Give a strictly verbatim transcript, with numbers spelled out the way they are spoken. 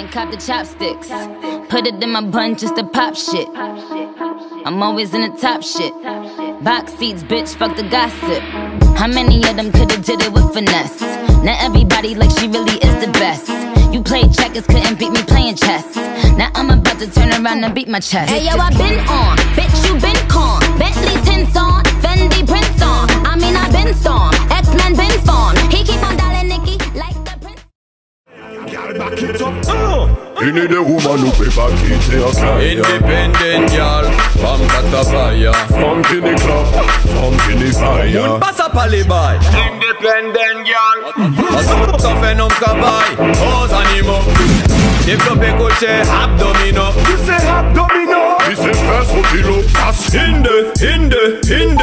cop the chopsticks. Put it in my bun just to pop shit. I'm always in the top shit. Box seats, bitch, fuck the gossip. How many of them could've did it with finesse? Now everybody like she really is the best. You played checkers, couldn't beat me playing chess. Now I'm about to turn around and beat my chest. Hey yo, I been on, bitch, you been con. Bentley tints on, Fendi prints on. I mean I been storm, X-Men been spawn. He keep on dialing Nicky like the prince. Back it up, uh. You need a woman who pay back it up. Independent girl, from Catafaya. Funk in the club, funk in the fire. Moun passe à Palibay. Independent girl. Passe fait non travail. Aux animaux. Développé coché abdomino. Tu sais abdomino. Tu sais faire son kilo. Passe in the, in the, in